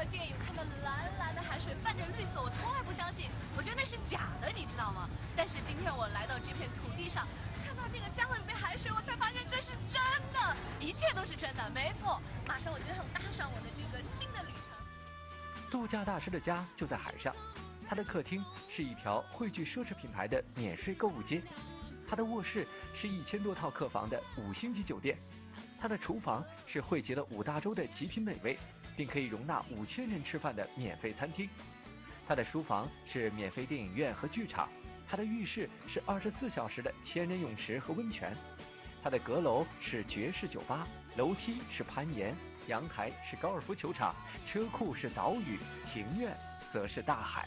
电影看到蓝蓝的海水泛着绿色，我从来不相信，我觉得那是假的，你知道吗？但是今天我来到这片土地上，看到这个加勒比海水，我才发现这是真的，一切都是真的，没错。马上我就想搭上我的这个新的旅程。 度假大师的家就在海上，他的客厅是一条汇聚奢侈品牌的免税购物街，他的卧室是1000多套客房的5星级酒店，他的厨房是汇集了5大洲的极品美味，并可以容纳5000人吃饭的免费餐厅。他的书房是免费电影院和剧场，他的浴室是24小时的1000人泳池和温泉，他的阁楼是爵士酒吧，楼梯是攀岩，阳台是高尔夫球场，车库是岛屿，庭院则是大海。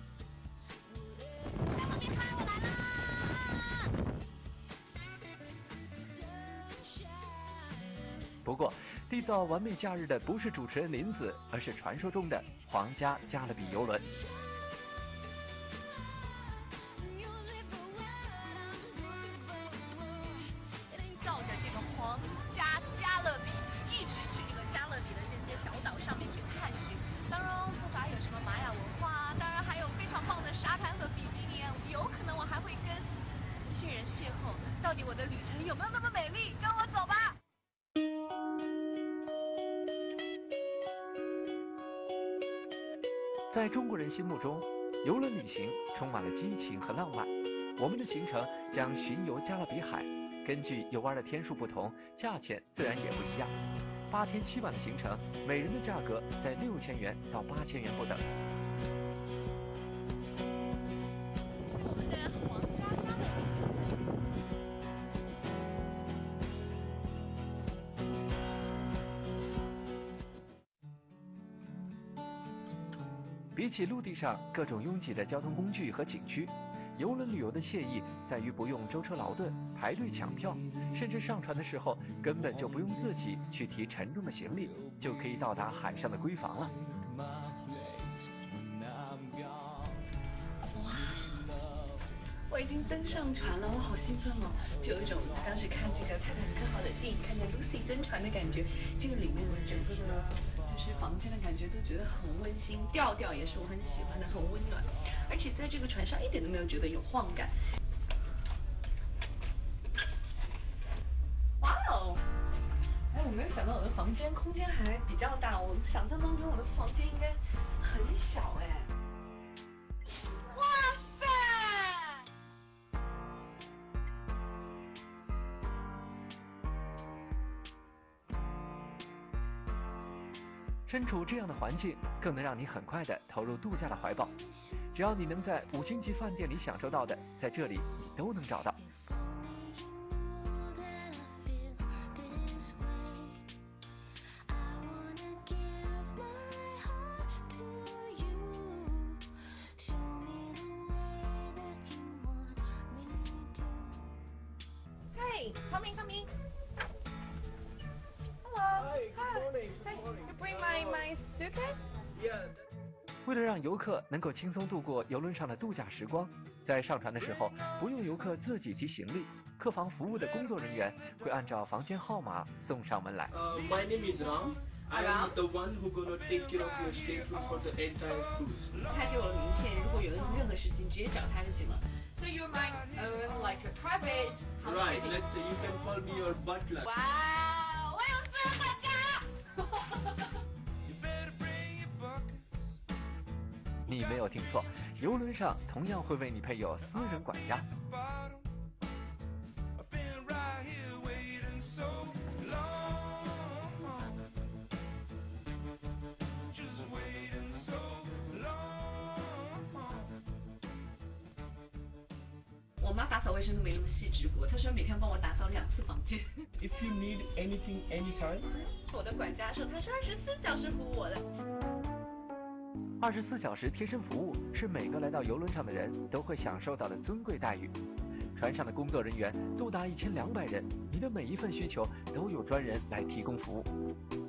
加勒比海，我来啦！ 不过，缔造完美假日的不是主持人林子，而是传说中的皇家加勒比邮轮。 绕着这个皇家加勒比，一直去这个加勒比的这些小岛上面去探寻。当然不乏有什么玛雅文化啊，当然还有非常棒的沙滩和比基尼，有可能我还会跟一些人邂逅。到底我的旅程有没有那么美丽？跟我走吧。 在中国人心目中，游轮旅行充满了激情和浪漫。我们的行程将巡游加勒比海，根据游玩的天数不同，价钱自然也不一样。8天7晚的行程，每人的价格在6000元到8000元不等。 我们的皇家加勒比。比起陆地上各种拥挤的交通工具和景区，游轮旅游的惬意在于不用舟车劳顿、排队抢票，甚至上船的时候根本就不用自己去提沉重的行李，就可以到达海上的闺房了。 我已经登上船了，我好兴奋哦！就有一种当时看这个《泰坦尼克号》的电影，看见 Lucy 登船的感觉。这个里面的整个的，就是房间的感觉都觉得很温馨，调调也是我很喜欢的，很温暖。而且在这个船上一点都没有觉得有晃感。哇哦！哎，我没有想到我的房间空间还比较大，我想象当中我的房间应该很小哎。 哇塞！ 身处这样的环境，更能让你很快地投入度假的怀抱。只要你能在5星级饭店里享受到的，在这里你都能找到。 Hey, come in. Hello. Hi, good morning. Hey, Good morning. you bring my suitcase? Yeah. 为了让游客能够轻松度过游轮上的度假时光，在上船的时候不用游客自己提行李，客房服务的工作人员会按照房间号码送上门来。 My name is Ram. I am the one who gonna take care of your stay for the entire cruise. 他给我的名片，如果有任何事情，直接找他就行了。 So you're my like a private Right. housekeeping. Let's say you can call me your butler. 哇，我有私人管家。 你没有听错，游轮上同样会为你配有私人管家。 我妈打扫卫生都没那么细致过，她说每天帮我打扫2次房间。 If you need anything anytime. 我的管家说他是24小时服务我的。 24小时贴身服务是每个来到游轮上的人都会享受到的尊贵待遇。船上的工作人员多达1200人，你的每一份需求都有专人来提供服务。